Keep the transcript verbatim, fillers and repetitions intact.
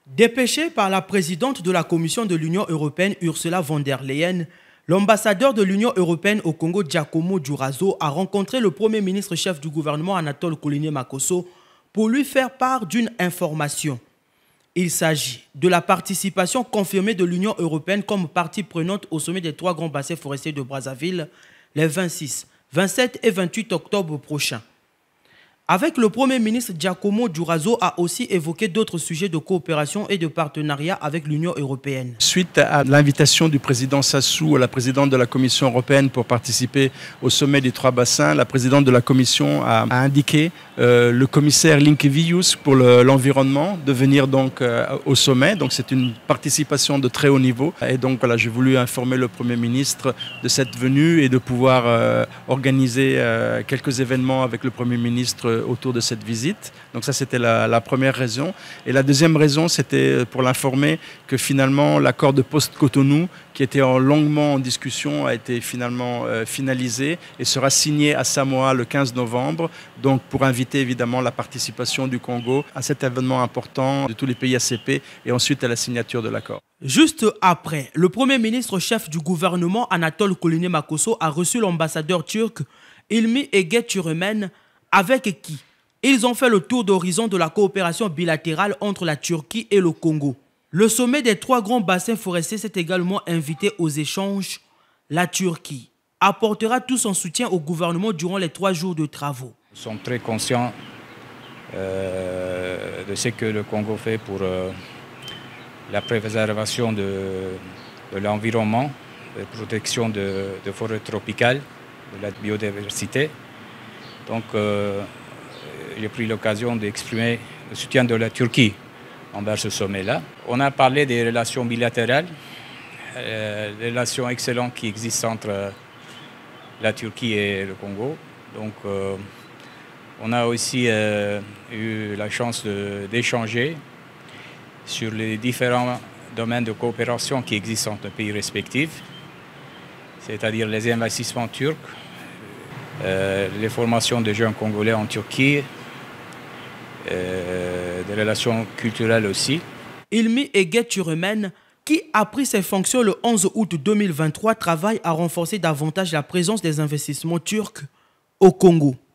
Dépêché par la présidente de la Commission de l'Union européenne, Ursula von der Leyen, l'ambassadeur de l'Union européenne au Congo, Giacomo Diourazo, a rencontré le Premier ministre chef du gouvernement, Anatole Kouliné-Makosso, pour lui faire part d'une information. Il s'agit de la participation confirmée de l'Union européenne comme partie prenante au sommet des trois grands bassins forestiers de Brazzaville les vingt-six, vingt-sept et vingt-huit octobre prochains. Avec le Premier ministre, Giacomo Diourazo a aussi évoqué d'autres sujets de coopération et de partenariat avec l'Union européenne. Suite à l'invitation du président Sassou à la présidente de la Commission européenne pour participer au sommet des trois bassins, la présidente de la Commission a, a indiqué euh, le commissaire Linkevius pour l'environnement de venir donc euh, au sommet. Donc c'est une participation de très haut niveau. Et donc voilà, j'ai voulu informer le Premier ministre de cette venue et de pouvoir euh, organiser euh, quelques événements avec le Premier ministre autour de cette visite. Donc ça, c'était la, la première raison. Et la deuxième raison, c'était pour l'informer que finalement, l'accord de post-Cotonou, qui était en longuement en discussion, a été finalement euh, finalisé et sera signé à Samoa le quinze novembre. Donc pour inviter évidemment la participation du Congo à cet événement important de tous les pays A C P et ensuite à la signature de l'accord. Juste après, le Premier ministre chef du gouvernement, Anatole Kouliné-Makosso, a reçu l'ambassadeur turc Hilmi Eget Türemen, avec qui ils ont fait le tour d'horizon de la coopération bilatérale entre la Turquie et le Congo. Le sommet des trois grands bassins forestiers s'est également invité aux échanges. La Turquie apportera tout son soutien au gouvernement durant les trois jours de travaux. Nous sommes très conscients euh, de ce que le Congo fait pour euh, la préservation de, de l'environnement, la protection de, de forêts tropicales, de la biodiversité. Donc, euh, j'ai pris l'occasion d'exprimer le soutien de la Turquie envers ce sommet-là. On a parlé des relations bilatérales, euh, des relations excellentes qui existent entre la Turquie et le Congo. Donc, euh, on a aussi euh, eu la chance d'échanger sur les différents domaines de coopération qui existent entre nos pays respectifs, c'est-à-dire les investissements turcs, Euh, les formations de jeunes Congolais en Turquie, euh, des relations culturelles aussi. Hilmi Eget Türemen, qui a pris ses fonctions le onze août deux mille vingt-trois, travaille à renforcer davantage la présence des investissements turcs au Congo.